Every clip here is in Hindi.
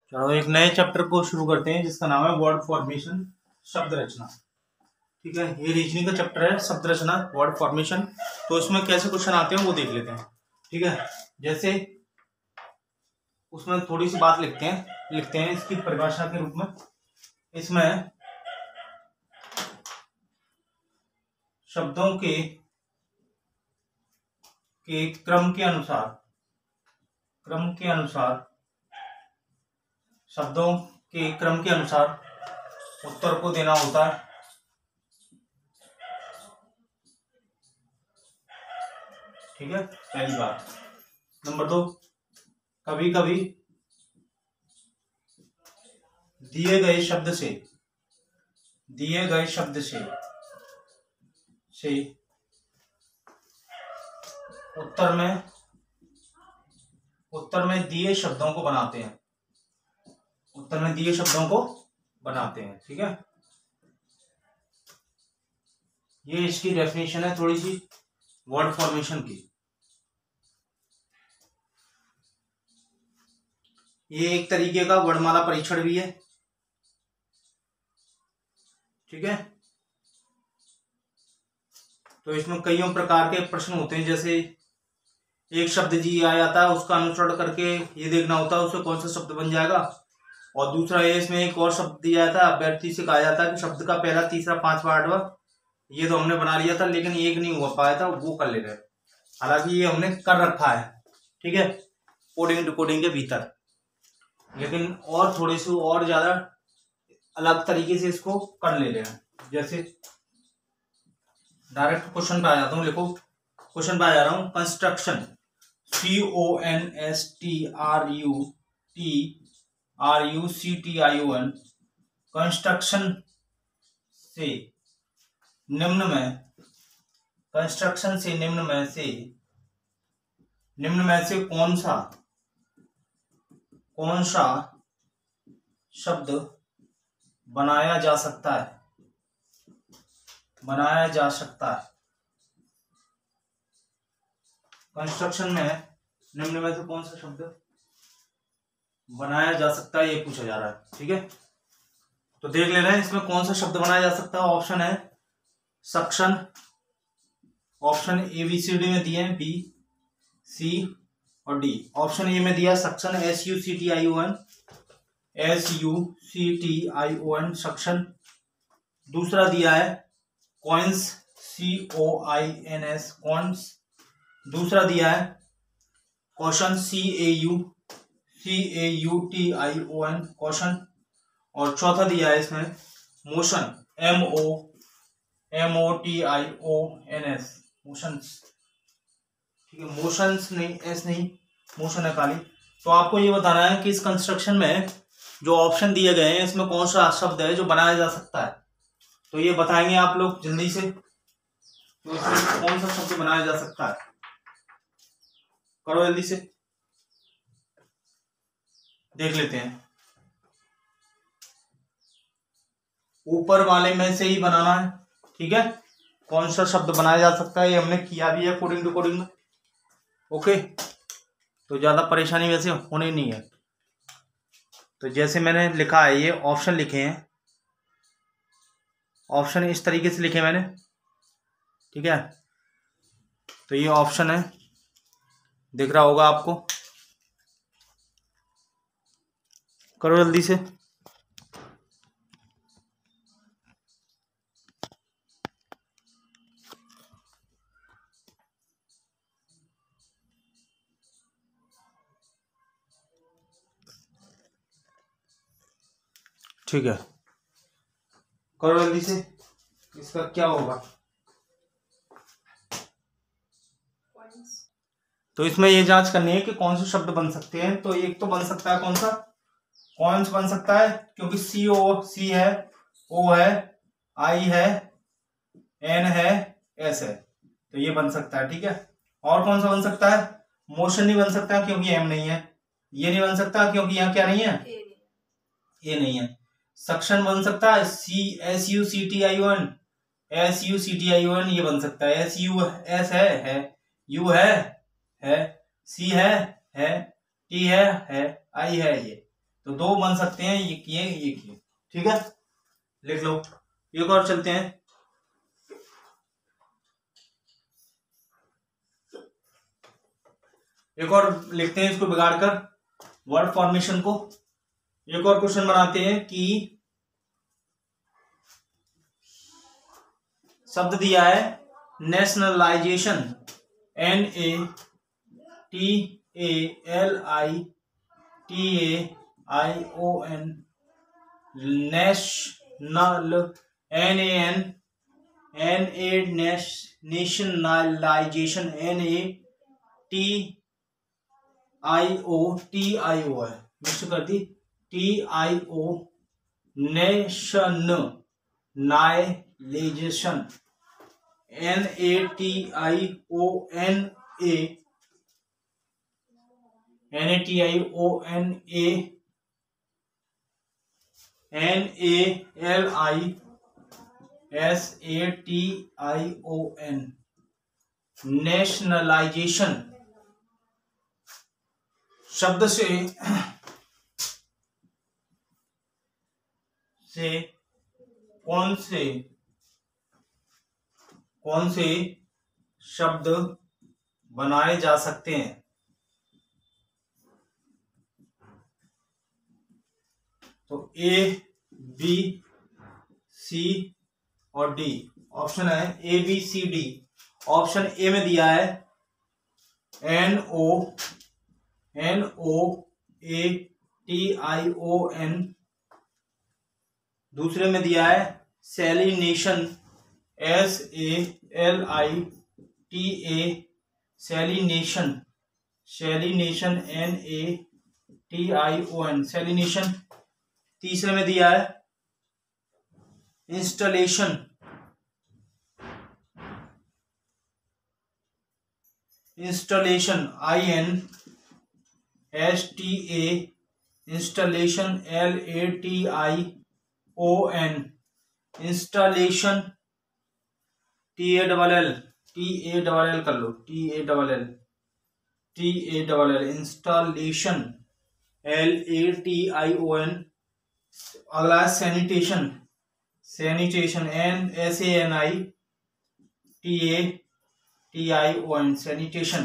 चलो एक नए चैप्टर को शुरू करते हैं जिसका नाम है वर्ड फॉर्मेशन, शब्द रचना। ठीक है, ये रीजनिंग का चैप्टर है, शब्द रचना, वर्ड फॉर्मेशन। तो इसमें कैसे क्वेश्चन आते हैं वो देख लेते हैं। ठीक है, जैसे उसमें थोड़ी सी बात लिखते हैं इसकी परिभाषा के रूप में। इसमें शब्दों के क्रम के अनुसार शब्दों के क्रम के अनुसार उत्तर को देना होता है। ठीक है, पहली बात। नंबर 2, कभी कभी दिए गए शब्द से उत्तर में दिए शब्दों को बनाते हैं। ठीक है, ये इसकी डेफिनेशन है थोड़ी सी वर्ड फॉर्मेशन की। ये एक तरीके का वर्णमाला परीक्षण भी है। ठीक है, तो इसमें कई प्रकार के प्रश्न होते हैं। जैसे एक शब्द जी आ जाता है, उसका अनुसरण करके ये देखना होता है उससे कौन सा शब्द बन जाएगा। और दूसरा है, इसमें एक और शब्द दिया जाता है, अभ्यर्थी से कहा जाता है कि शब्द का पहला, तीसरा, पांचवा, आठवां, ये तो हमने बना लिया था लेकिन एक नहीं हो पाया था, वो कर ले रहे। हालांकि ये हमने कर रखा है, ठीक है, कोडिंग डिकोडिंग के भीतर, लेकिन और थोड़े से और ज्यादा अलग तरीके से इसको कर ले रहे हैं। जैसे डायरेक्ट क्वेश्चन पे आ जाता हूँ, लिखो क्वेश्चन पे आ जा रहा हूँ। कंस्ट्रक्शन, CONSTRUCTION, कंस्ट्रक्शन से निम्न में से कौन सा शब्द बनाया जा सकता है। कंस्ट्रक्शन में निम्न में से कौन सा शब्द बनाया जा सकता है, ये पूछा जा रहा है। ठीक है, तो देख ले रहे हैं इसमें कौन सा शब्द बनाया जा सकता है। ऑप्शन है सक्शन, ऑप्शन ABCD में दिए हैं, B, C और D। ऑप्शन ए में दिया सक्शन, SUCTION, सक्शन। दूसरा दिया है कॉइंस, COINS, कॉइंस। दूसरा दिया है क्वेश्चन, CAUTION, क्वेश्चन। और चौथा दिया है इसमें मोशन, MOTIONS, मोशंस। ठीक है, मोशंस नहीं, एस नहीं, मोशन है खाली। तो आपको ये बताना है कि इस कंस्ट्रक्शन में जो ऑप्शन दिए गए हैं इसमें कौन सा शब्द है जो बनाया जा सकता है। तो ये बताएंगे आप लोग जल्दी से, तो इसमें कौन सा शब्द बनाया जा सकता है, करो जल्दी से, देख लेते हैं। ऊपर वाले में से ही बनाना है। ठीक है, कौन सा शब्द बनाया जा सकता है ये हमने किया भी है कोडिंग टू कोडिंग में। ओके, तो ज्यादा परेशानी वैसे होनी नहीं है। तो जैसे मैंने लिखा है, ये ऑप्शन लिखे हैं, ऑप्शन इस तरीके से लिखे मैंने। ठीक है, तो ये ऑप्शन है, दिख रहा होगा आपको, करो जल्दी से। ठीक है, करो जल्दी से, इसका क्या होगा। तो इसमें ये जांच करनी है कि कौन से शब्द बन सकते हैं। तो एक तो बन सकता है कौन सा, कॉइंस बन सकता है, क्योंकि C है, O है, I है, N है, S है, तो ये बन सकता है। ठीक है, और कौन सा बन सकता है, मोशन नहीं बन सकता क्योंकि M नहीं है, ये नहीं बन सकता क्योंकि यहाँ क्या नहीं है, A नहीं है। सक्शन बन सकता है, SUCTION, ये बन सकता है। SUS है, U है, C है, T है, I है, ये तो दो बन सकते हैं, ये किए। ठीक है, लिख लो। एक और चलते हैं, एक और लिखते हैं इसको बिगाड़ कर वर्ड फॉर्मेशन को। एक और क्वेश्चन बनाते हैं कि शब्द दिया है nationalisation, NATALITAION, national nationalisation TIO है, मिक्स कर दी, TIO नेशनलाइजेशन, NATION नेशनलाइजेशन शब्द से कौन से शब्द बनाए जा सकते हैं? तो A, B, C और D ऑप्शन है, A B C D। Option A में दिया है NOATION, दूसरे में दिया है salination, SALITA salination, NATION salination. तीसरे में दिया है installation, installation INSTA installation, LATION installation, TALL कर लो, TALL इंस्टॉलेशन, LATION। अगला है sanitation, SANITATION sanitation,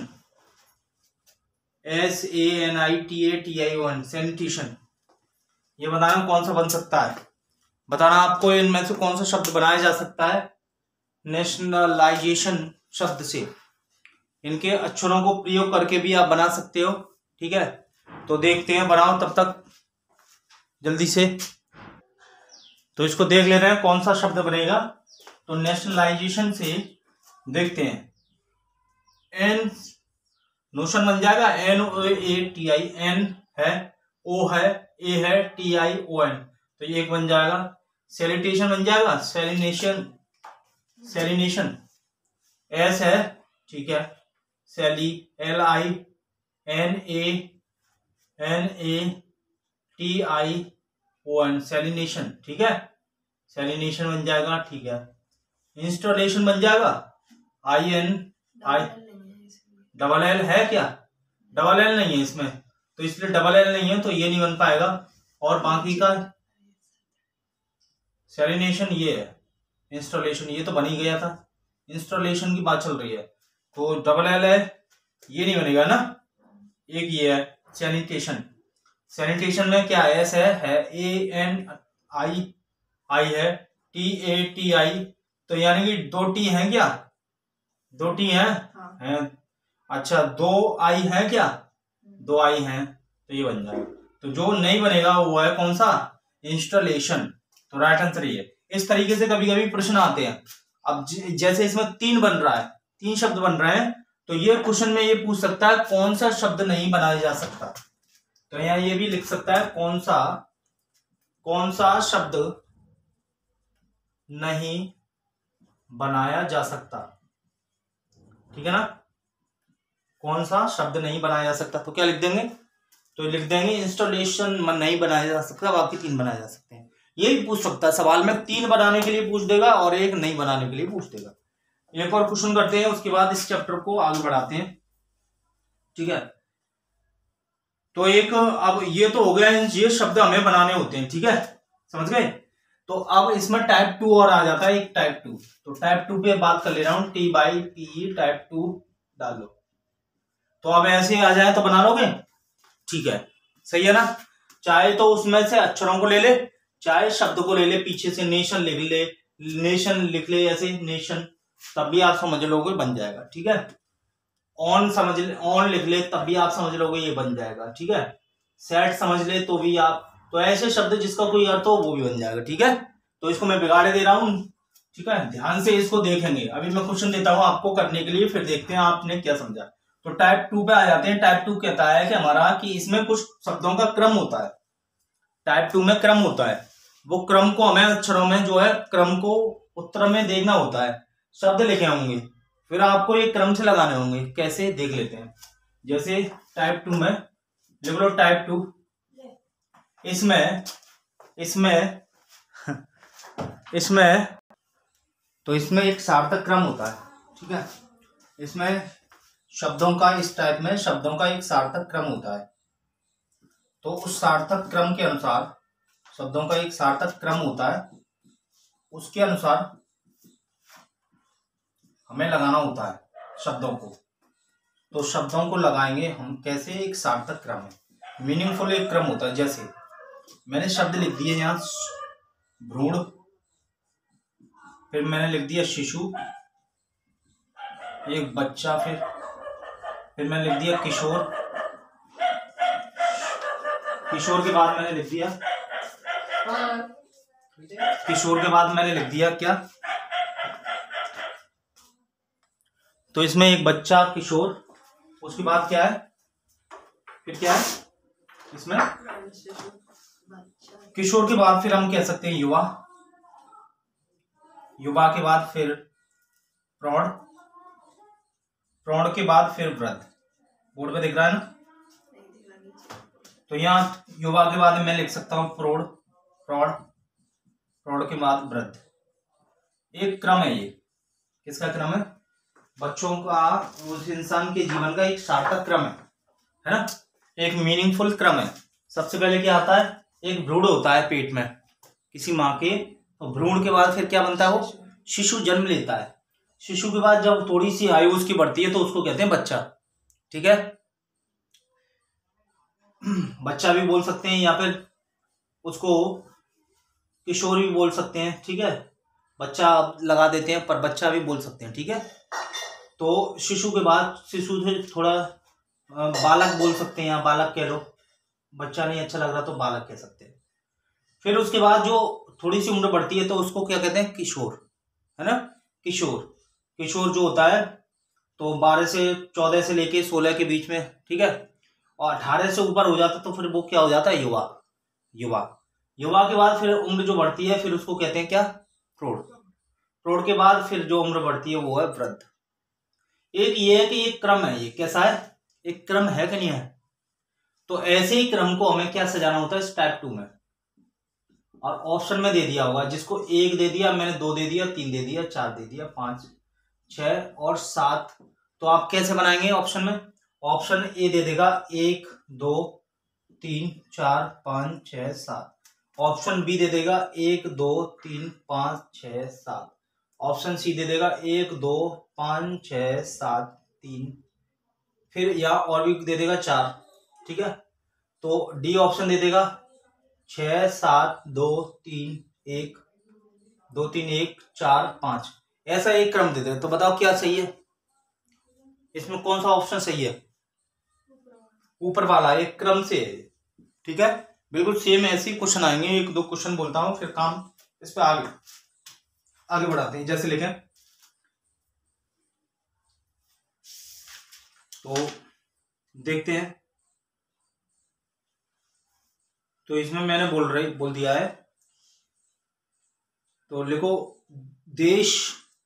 SANITATION sanitation. ये बताना कौन सा बन सकता है, बताना आपको इनमें से कौन सा शब्द बनाया जा सकता है नेशनलाइजेशन शब्द से। इनके अक्षरों को प्रयोग करके भी आप बना सकते हो। ठीक है, तो देखते हैं, बनाओ तब तक जल्दी से। तो इसको देख ले रहे हैं कौन सा शब्द बनेगा। तो नेशनलाइजेशन से देखते हैं, एन नोशन बन जाएगा, NOATI, N है, O है, A है, TION, तो ये एक बन जाएगा। सैनिटेशन बन जाएगा, सैलिनेशन S है, ठीक है, LINATION सैलिनेशन, ठीक है, सैलिनेशन बन जाएगा। ठीक है, इंस्टॉलेशन बन जाएगा, डबल एल है क्या, डबल एल नहीं है इसमें, तो इसलिए डबल एल नहीं है तो ये नहीं बन पाएगा। और बाकी का सैलिनेशन ये है, इंस्टॉलेशन ये तो बन ही गया था, इंस्टॉलेशन की बात चल रही है, तो डबल एल है, ये नहीं बनेगा ना। एक ये है सैनिटेशन, सैनिटेशन में क्या है, एस है ANI है, TATI, तो यानी कि दो टी है क्या, दो टी है, हाँ। है, अच्छा दो आई है क्या, दो आई है, तो ये बन जाएगा। तो जो नहीं बनेगा वो है कौन सा, इंस्टॉलेशन। तो राइट आंसर ये। इस तरीके से कभी कभी प्रश्न आते हैं। अब जैसे इसमें तीन बन रहा है, तीन शब्द बन रहे हैं, तो ये क्वेश्चन में ये पूछ सकता है कौन सा शब्द नहीं बनाया जा सकता। तो यहाँ ये भी लिख सकता है कौन सा शब्द नहीं बनाया जा सकता, ठीक है ना, कौन सा शब्द नहीं बनाया जा सकता। तो क्या लिख देंगे, तो लिख देंगे इंस्टॉलेशन नहीं बनाया जा सकता, बाकी तीन बनाए जा सकते हैं। ये भी पूछ सकता है सवाल में, तीन बनाने के लिए पूछ देगा और एक नहीं बनाने के लिए पूछ देगा। एक और क्वेश्चन करते हैं, उसके बाद इस चैप्टर को आगे बढ़ाते हैं, ठीक है। तो एक अब ये तो हो गया, ये शब्द हमें बनाने होते हैं, ठीक है, समझ गए। तो अब इसमें टाइप 2 और आ जाता है, एक टाइप 2। तो टाइप 2 पे बात कर ले रहा हूं, T/T टाइप 2 डाल दो। तो अब ऐसे आ जाए तो बना लोगे, ठीक है, सही है ना। चाहे तो उसमें से अक्षरों को ले ले, चाहे शब्द को ले ले, पीछे से नेशन लिख ले, नेशन लिख ले ऐसे, नेशन, तब भी आप समझ लोगे बन जाएगा, ठीक है। ऑन समझ ले, ऑन लिख ले, तब भी आप समझ लोगे ये बन जाएगा, ठीक है। सेट समझ ले तो भी आप, तो ऐसे शब्द जिसका कोई अर्थ हो वो भी बन जाएगा, ठीक है। तो इसको मैं बिगाड़े दे रहा हूं, ठीक है, ध्यान से इसको देखेंगे। अभी मैं क्वेश्चन देता हूं आपको करने के लिए, फिर देखते हैं आपने क्या समझा। तो टाइप 2 पे आ जाते हैं। टाइप 2 कहता है कि हमारा कि इसमें कुछ शब्दों का क्रम होता है। टाइप 2 में क्रम होता है, वो क्रम को हमें अक्षरों में जो है क्रम को उत्तर में देखना होता है। शब्द लिखे होंगे, फिर आपको ये क्रम से लगाने होंगे, कैसे देख लेते हैं। जैसे टाइप 2 में लिख लो, टाइप 2, इसमें इसमें इसमें तो इसमें एक सार्थक क्रम होता है, ठीक है। इसमें शब्दों का, इस टाइप में शब्दों का एक सार्थक क्रम होता है। तो उस सार्थक क्रम के अनुसार, शब्दों का एक सार्थक क्रम होता है, उसके अनुसार हमें लगाना होता है शब्दों को। तो शब्दों को लगाएंगे हम कैसे, एक सार्थक क्रम है, मीनिंगफुल एक क्रम होता है। जैसे मैंने शब्द लिख दिए यहां भ्रूण, फिर मैंने लिख दिया शिशु, एक बच्चा, फिर मैंने लिख दिया किशोर, किशोर के बाद मैंने लिख दिया, किशोर के बाद मैंने लिख दिया क्या, तो इसमें एक बच्चा, किशोर, उसके बाद क्या है, फिर क्या है इसमें, किशोर के बाद फिर हम कह सकते हैं युवा, युवा के बाद फिर प्रौढ़, प्रौढ़ के बाद फिर वृद्ध। बोर्ड पे दिख रहा है ना। तो यहाँ युवा के बाद मैं लिख सकता हूं प्रौढ़, प्रौढ़, प्रौढ़ के बाद वृद्ध। एक क्रम है ये, किसका क्रम है, बच्चों का, उस इंसान के जीवन का एक सार्थक क्रम है ना, एक मीनिंगफुल क्रम है। सबसे पहले क्या आता है, एक भ्रूण होता है पेट में किसी माँ के, तो भ्रूण के बाद फिर क्या बनता है, वो शिशु जन्म लेता है। शिशु के बाद जब थोड़ी सी आयु उसकी बढ़ती है तो उसको कहते हैं बच्चा, ठीक है। बच्चा भी बोल सकते हैं, या फिर उसको किशोर भी बोल सकते हैं, ठीक है। बच्चा लगा देते हैं पर बच्चा भी बोल सकते हैं, ठीक है। तो शिशु के बाद, शिशु से थोड़ा बालक बोल सकते हैं, या बालक कह लो, बच्चा नहीं अच्छा लग रहा तो बालक कह सकते हैं। फिर उसके बाद जो थोड़ी सी उम्र बढ़ती है तो उसको क्या कहते हैं, किशोर, है ना। किशोर, किशोर जो होता है तो 12 से 14 से लेके 16 के बीच में, ठीक है। और 18 से ऊपर हो जाता तो फिर वो क्या हो जाता है, युवा, युवा। युवा के बाद फिर उम्र जो बढ़ती है फिर उसको कहते हैं क्या, प्रौढ़। प्रौढ़ के बाद फिर जो उम्र बढ़ती है वो है वृद्ध। एक ये है कि एक क्रम है, ये कैसा है, एक क्रम है कि नहीं है। तो ऐसे ही क्रम को हमें क्या सजाना होता है इस टाइप 2 में। और ऑप्शन में दे दिया होगा, जिसको 1 दे दिया मैंने, 2 दे दिया, 3 दे दिया, 4 दे दिया, 5, 6 और 7। तो आप कैसे बनाएंगे ऑप्शन में, ऑप्शन ए दे देगा 1 2 3 4 5 6 7। ऑप्शन बी दे देगा 1 2 3 5 6 7। ऑप्शन सी दे देगा 1 2 5 6 7 3, फिर या और भी दे देगा 4, ठीक है। तो डी ऑप्शन दे देगा 6 7 2 3 1 2 3 1 4 5, ऐसा एक क्रम दे देगा। तो बताओ क्या सही है, इसमें कौन सा ऑप्शन सही है, ऊपर वाला, एक क्रम से, ठीक है। बिल्कुल सेम ऐसे ही क्वेश्चन आएंगे, 1 2 क्वेश्चन बोलता हूं फिर काम इस पे आगे बढ़ाते हैं। जैसे लिखें, तो देखते हैं। तो इसमें मैंने बोल दिया है, तो लिखो देश,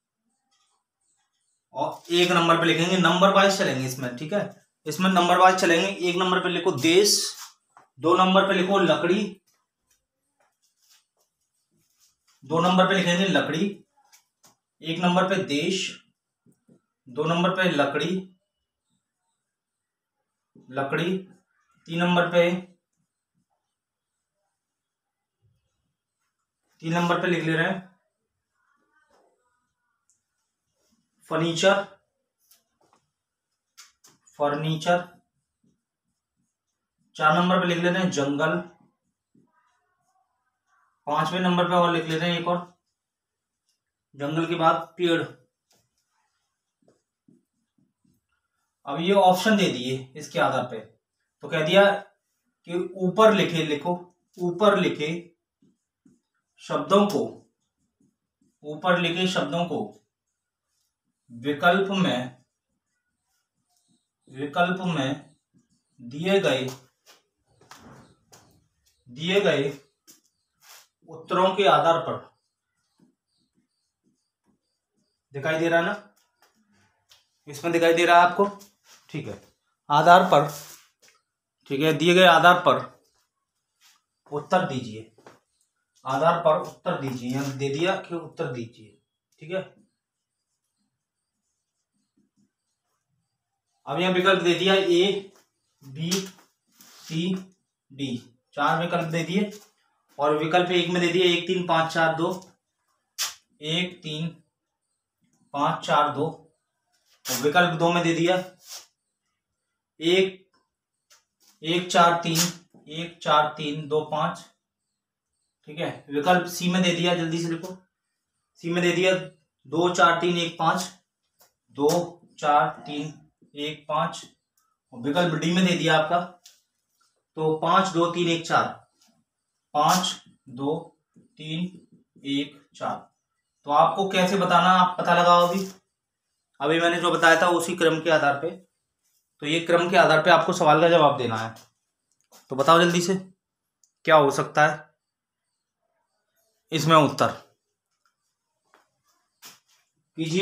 और 1 नंबर पे लिखेंगे, नंबर वाइज चलेंगे इसमें, ठीक है। इसमें नंबर वाइज चलेंगे। 1 नंबर पे लिखो देश, 2 नंबर पे लिखो लकड़ी, 2 नंबर पे लिखेंगे लकड़ी, 1 नंबर पे देश, 2 नंबर पे लकड़ी, लकड़ी, 3 नंबर पे लिख ले रहे हैं फर्नीचर। 4 नंबर पे लिख ले रहे हैं जंगल। 5वें नंबर पे और लिख ले रहे हैं एक और, जंगल के बाद पेड़। अब ये ऑप्शन दे दिए इसके आधार पे, तो कह दिया कि ऊपर लिखे शब्दों को विकल्प में दिए गए उत्तरों के आधार पर, दिखाई दे रहा है ना, इसमें दिखाई दे रहा है आपको, ठीक है, आधार पर, ठीक है, दिए गए आधार पर उत्तर दीजिए। आधार पर उत्तर दीजिए, यहां दे दिया कि उत्तर दीजिए, ठीक है। अब यहां विकल्प दे दिया ए बी सी डी, 4 विकल्प दे दिए, और विकल्प 1 में दे दिया 1 3 5 4 2, 1 3 5 4 2, और विकल्प 2 में दे दिया 1 1 4 3 1 4 3 2 5, ठीक है। विकल्प सी में दे दिया, जल्दी से लिखो, सी में दे दिया 2 4 3 1 5, 2 4 3 1 5, और विकल्प डी में दे दिया आपका तो 5 2 3 1 4, 5 2 3 1 4। तो आपको कैसे बताना, आप पता लगाओ। अभी मैंने जो बताया था उसी क्रम के आधार पे, तो ये क्रम के आधार पे आपको सवाल का जवाब देना है। तो बताओ जल्दी से क्या हो सकता है इसमें उत्तर, कीजिए।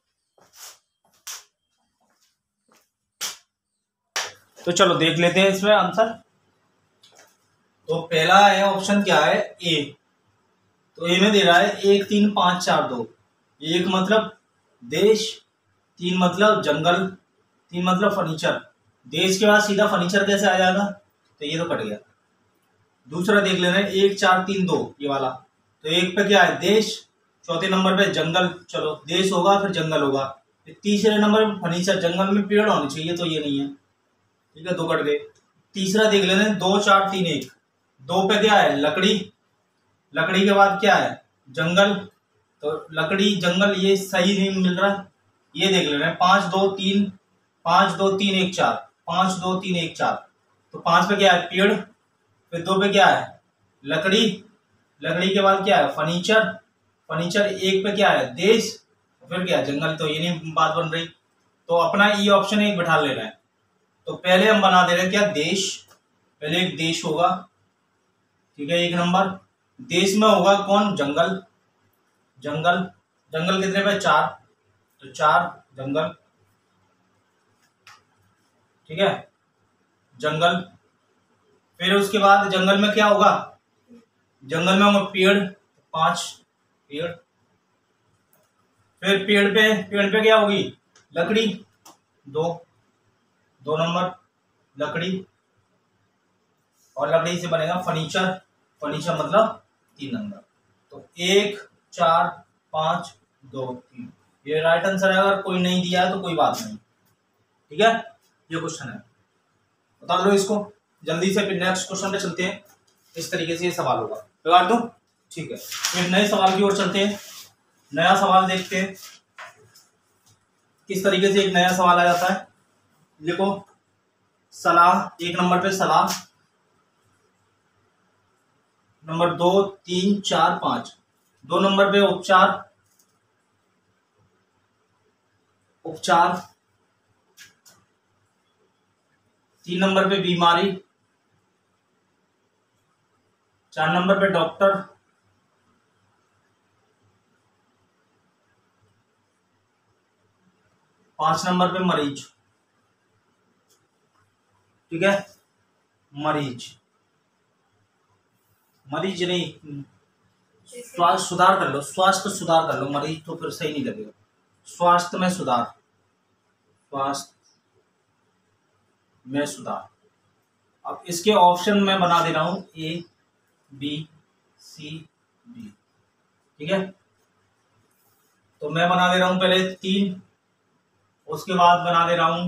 तो चलो देख लेते हैं इसमें आंसर। तो पहला है ऑप्शन, क्या है, ए। तो ए में दे रहा है 1 3 5 4 2, 1 मतलब देश, 3 मतलब जंगल, 3 मतलब फर्नीचर। देश के बाद सीधा फर्नीचर कैसे आ जाएगा, तो ये तो कट गया। दूसरा देख लेना है 1 4 3 2, ये वाला, तो 1 पे क्या है, देश, चौथे नंबर पे जंगल, चलो देश होगा फिर जंगल होगा, तीसरे नंबर पे फर्नीचर, जंगल में पेड़ होने चाहिए, तो ये नहीं है, ठीक है, 2 कट गए। तीसरा देख लेना है 2 4 3 1, 2 पे क्या है, लकड़ी, लकड़ी के बाद क्या है, जंगल, तो लकड़ी जंगल ये सही नहीं मिल रहा। ये देख लेना है 5 2 3 1 4, 5 2 3 1 4, तो 5 पे क्या है, पेड़, फिर 2 पे क्या है, लकड़ी, लकड़ी के बाद क्या है, फर्नीचर, फर्नीचर, 1 पे क्या है, देश, फिर क्या है, जंगल, तो ये नहीं बात बन रही। तो अपना ये ऑप्शन 1 बिठा लेना है। तो पहले हम बना दे रहे हैं क्या, देश, पहले एक देश होगा, ठीक है, 1 नंबर। देश में होगा कौन, जंगल, जंगल, जंगल कितने पे, 4, तो 4 जंगल, ठीक है, जंगल। फिर उसके बाद जंगल में क्या होगा, जंगल में होगा पेड़, 5 पेड़। फिर पेड़ पे क्या होगी, लकड़ी, 2 नंबर लकड़ी, और लकड़ी से बनेगा फर्नीचर, फर्नीचर मतलब 3 नंबर। तो 1 4 5 2 3, ये राइट आंसर है। अगर कोई नहीं दिया है तो कोई बात नहीं, ठीक है, ये क्वेश्चन है, बता लो इसको जल्दी से। फिर नेक्स्ट क्वेश्चन पे चलते हैं, इस तरीके से ये सवाल होगा, लगा दो, ठीक है। फिर नए सवाल की ओर चलते हैं, नया सवाल देखते हैं किस तरीके से एक नया सवाल आ जाता है। देखो, सलाह, 1 नंबर पे सलाह, नंबर 2 3 4 5, 2 नंबर पे उपचार, उपचार, 3 नंबर पे बीमारी, 4 नंबर पे डॉक्टर, 5 नंबर पे मरीज, ठीक है, मरीज, मरीज नहीं, स्वास्थ्य सुधार कर लो, स्वास्थ्य सुधार कर लो, मरीज तो फिर सही नहीं लगेगा, स्वास्थ्य में सुधार, स्वास्थ्य में सुधार, अब इसके ऑप्शन मैं बना दे रहा हूं A B C D, ठीक है। तो मैं बना दे रहा हूं पहले 3, उसके बाद बना दे रहा हूं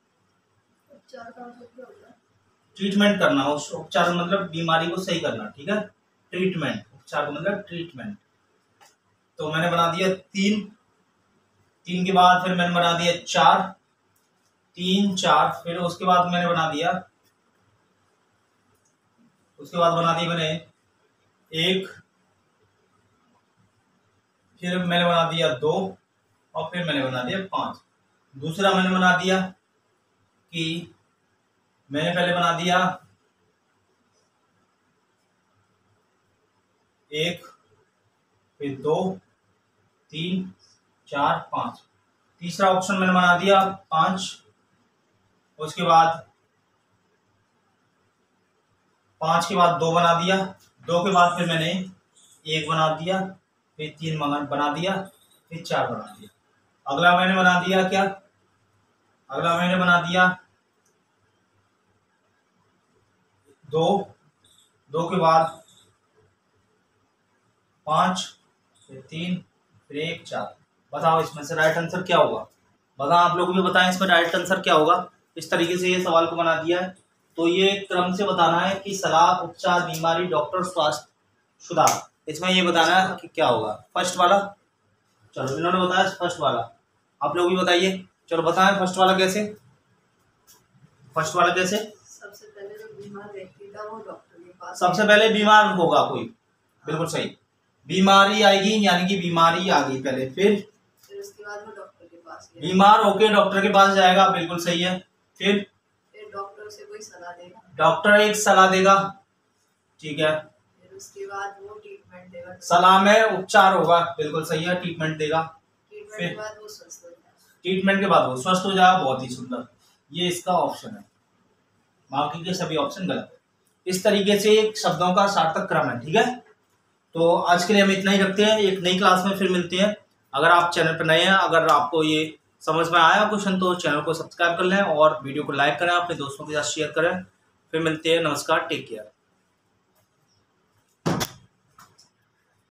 ट्रीटमेंट करना, उस उपचार मतलब बीमारी को सही करना, ठीक है। ट्रीटमेंट, उपचार का मतलब ट्रीटमेंट। तो मैंने बना दिया 3, 3 के बाद फिर मैंने बना दिया 4, 3 4, फिर उसके बाद मैंने बना दिया, मैंने 1, फिर मैंने बना दिया 2 और फिर मैंने बना दिया 5। दूसरा मैंने बना दिया कि मैंने पहले बना दिया 1, फिर 2 3 4 5। तीसरा ऑप्शन मैंने बना दिया 5, उसके बाद 5 के बाद 2 बना दिया, 2 के बाद फिर मैंने 1 बना दिया, फिर 3 बना दिया, फिर 4 बना दिया। अगला मैंने बना दिया क्या, अगला मैंने बना दिया 2, 2 के बाद 5, फिर 3, फिर 1 4। बताओ इसमें से राइट आंसर क्या होगा? बताओ, आप लोग भी बताएं इसमें राइट आंसर क्या होगा। इस तरीके से ये सवाल को बना दिया है। तो ये क्रम से बताना है कि सलाह, उपचार, बीमारी, डॉक्टर, स्वास्थ्य, सुधार, इसमें ये बताना है कि क्या होगा। फर्स्ट वाला, चलो इन्होंने बताया फर्स्ट वाला, आप लोग भी बताइए। चलो बताएं फर्स्ट वाला कैसे, फर्स्ट वाला कैसे? सबसे पहले जो बीमार व्यक्ति था वो डॉक्टर के पास, सबसे पहले बीमार होगा कोई, बिल्कुल सही। बीमारी आएगी यानी कि बीमारी आ गई पहले, फिर उसके बाद वो डॉक्टर के पास गया, बीमार होके डॉक्टर के पास जाएगा, बिल्कुल सही है। फिर डॉक्टर से कोई सलाह देगा, डॉक्टर एक सलाह देगा, ठीक है। फिर उसके बाद वो ट्रीटमेंट देगा, सलाह में उपचार होगा, बिल्कुल सही है, ट्रीटमेंट देगा। ट्रीटमेंट के बाद वो स्वस्थ हो जाएगा, ट्रीटमेंट के बाद वो स्वस्थ हो जाएगा, बहुत ही सुंदर, ये इसका ऑप्शन है। बाकी के सभी ऑप्शन गलत है। इस तरीके से शब्दों का सार्थक क्रम है, ठीक है। तो आज के लिए हम इतना ही रखते हैं, एक नई क्लास में फिर मिलते हैं। अगर आप चैनल पर नए हैं, अगर आपको ये समझ में आया क्वेश्चन तो चैनल को सब्सक्राइब कर लें और वीडियो को लाइक करें, अपने दोस्तों के साथ शेयर करें। फिर मिलते हैं, नमस्कार, टेक केयर।